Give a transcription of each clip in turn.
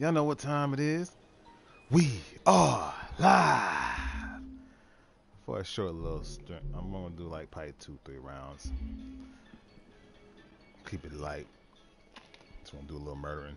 Y'all know what time it is. We are live for a short little string. I'm gonna do like probably 2-3 rounds. Keep it light. Just gonna do a little murdering.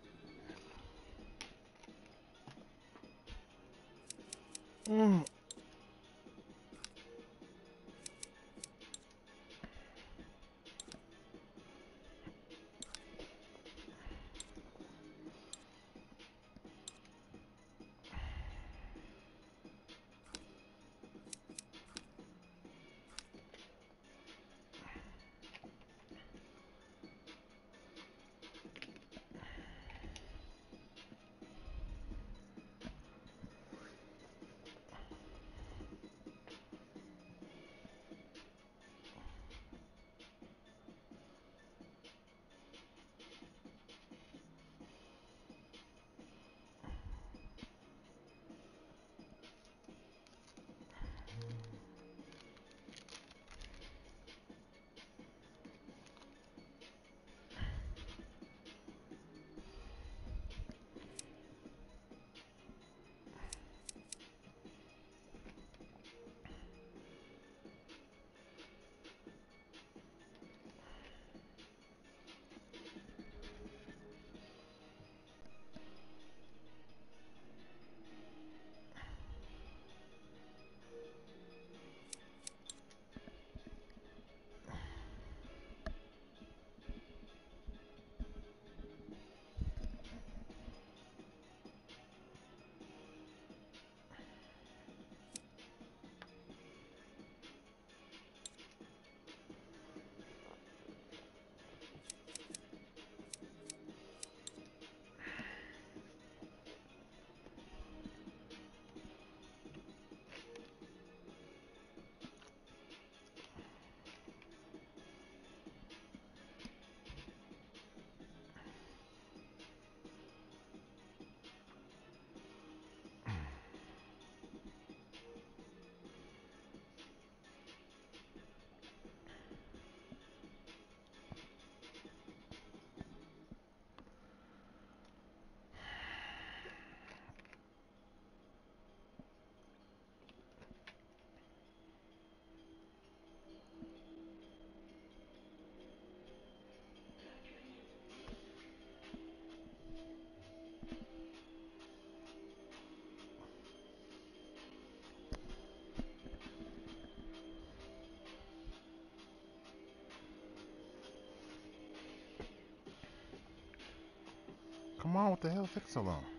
Come on, what the hell took so long?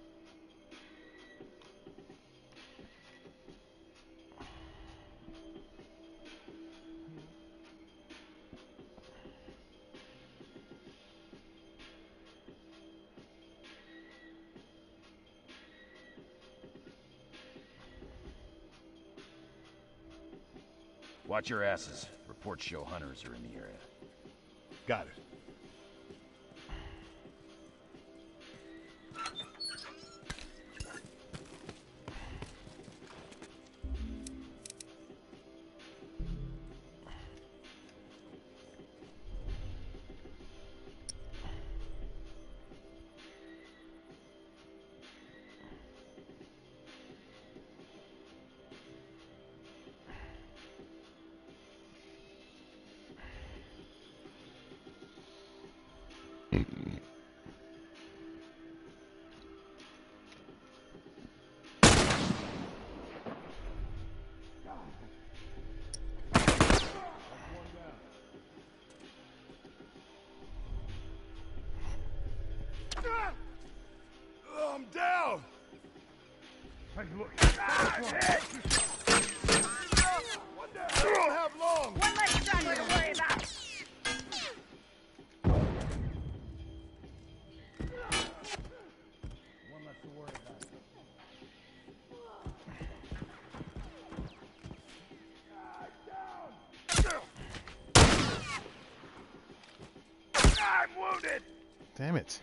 Watch your asses. Reports show hunters are in the area. Got it. I'm down! Hey, look. One down! I don't have long! One less jungle to worry about. One less to worry about. I'm wounded! Damn it.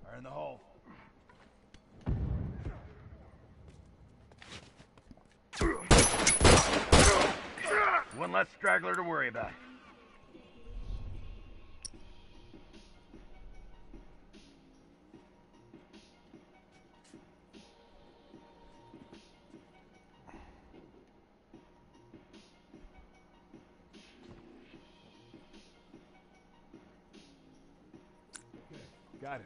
Fire in the hole. One less straggler to worry about. Got it.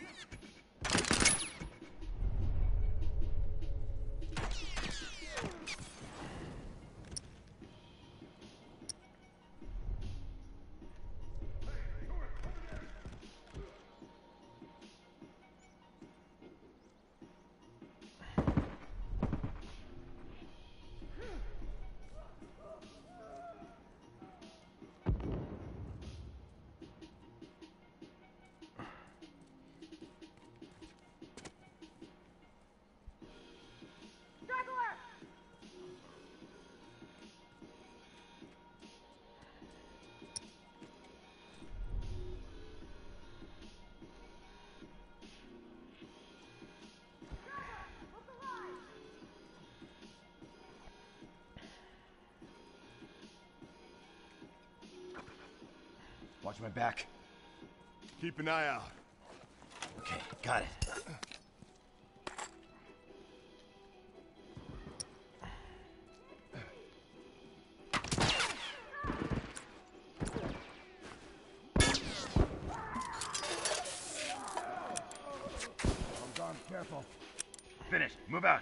Watch my back. Keep an eye out. Okay, got it. Arms on, careful. Finished. Move out.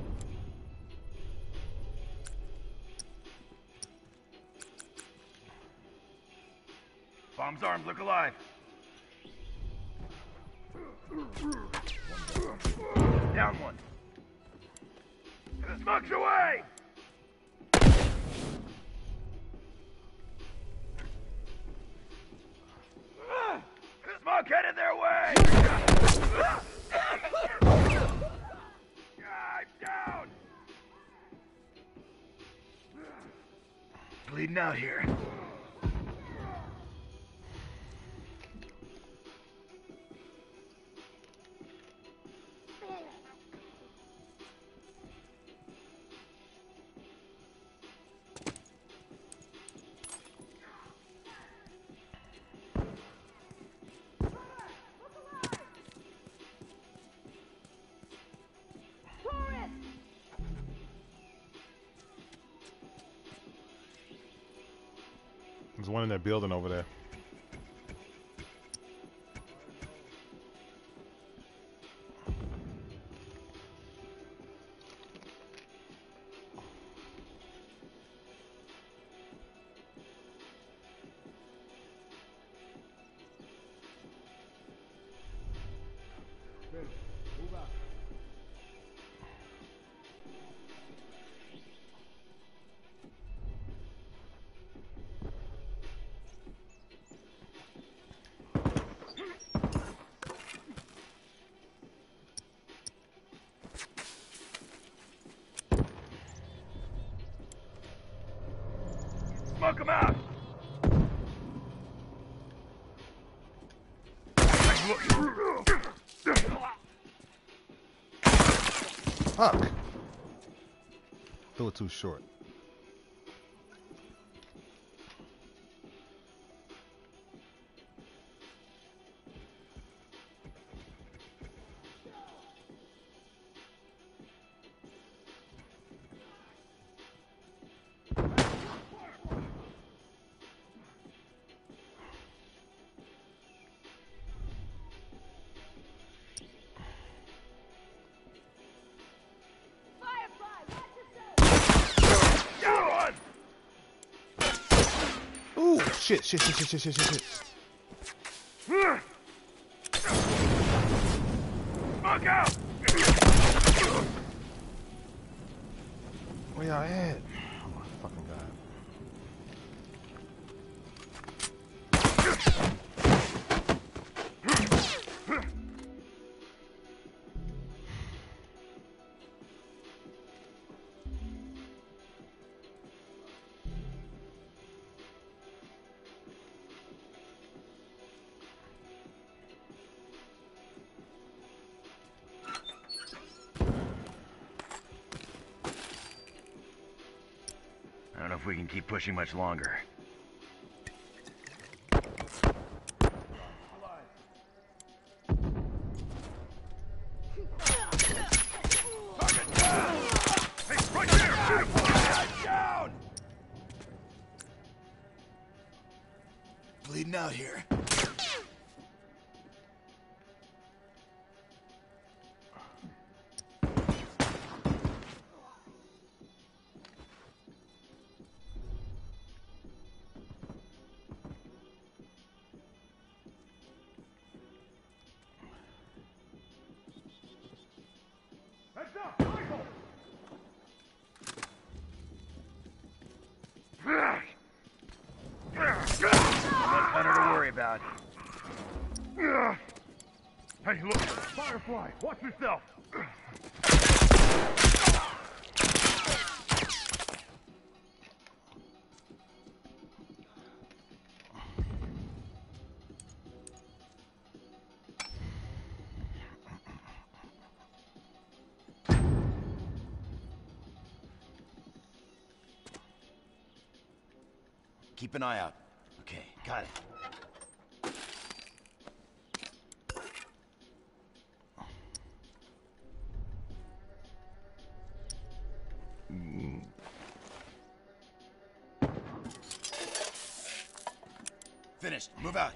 Bomb's armed. Look alive. Down one. Smoke's away! Smoke headed their way! I'm down! Bleeding out here. There's one in that building over there. Move out. Smoke 'em out! Fuck! Threw it too short. Ooh, shit. Smoke out! Where y'all at? Oh my fucking god. we can keep pushing much longer. Bleeding out here. Heads up! Rifle! Hunter to worry about. Hey, look! Firefly! Watch yourself! Keep an eye out. Okay, got it. Finished. Move out.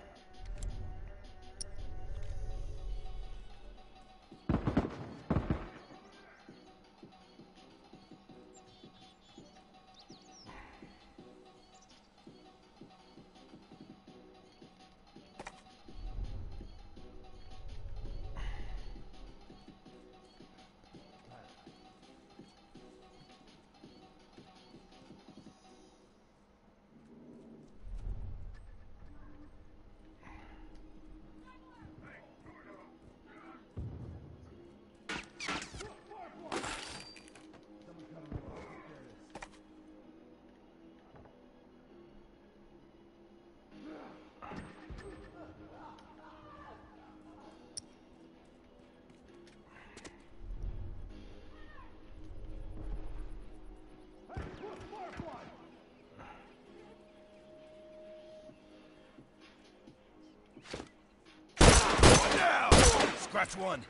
Scratch one.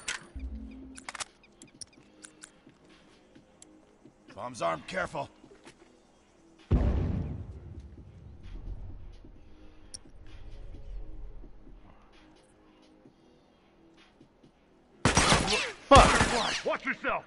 Bomb's armed, careful. Fuck! Watch yourself!